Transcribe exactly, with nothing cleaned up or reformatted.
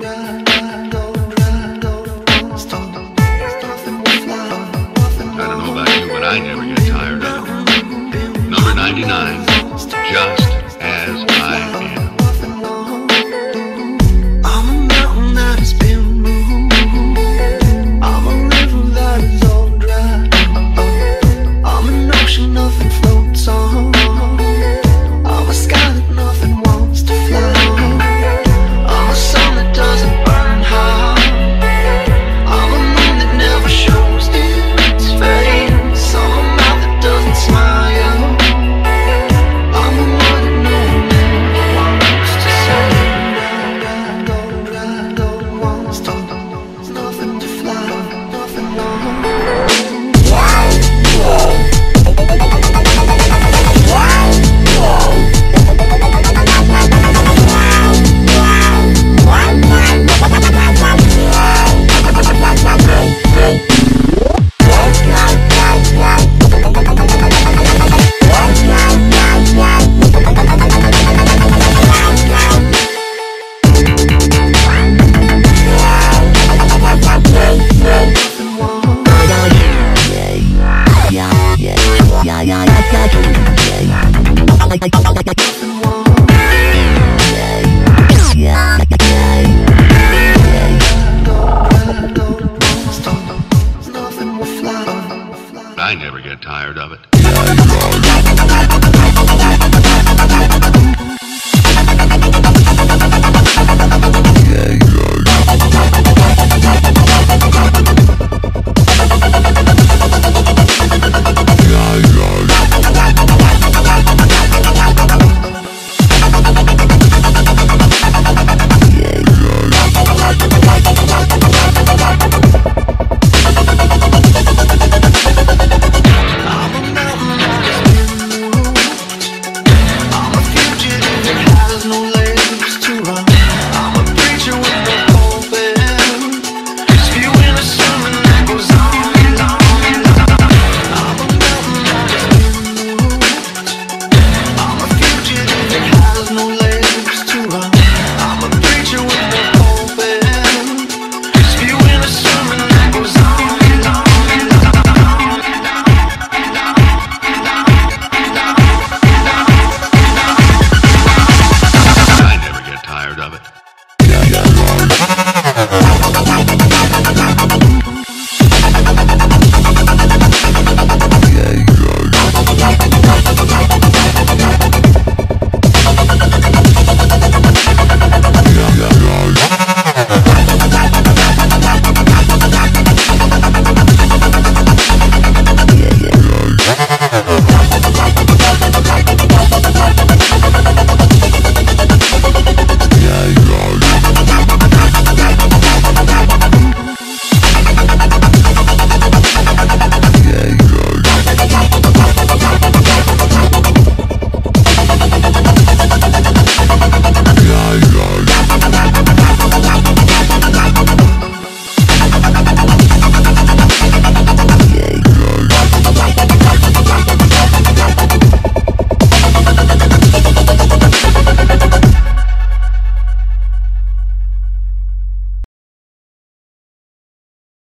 don't know about you, but I never get tired of it. Number ninety-nine, Just As I Am. I'm a mountain that has been moved. I'm a river that is all dry. I'm an ocean nothing floats on. I'm a sky that nothing wants to fly. I'm a sun that doesn't burn hot. I'm a moon that never shows its face. I'm a mouth that doesn't smile. I'm the one that no one ever wants to say. Don't want to stop. There's nothing to fly, nothing wrong. Yeah, yeah, yeah, yeah, yeah, yeah, yeah, yeah.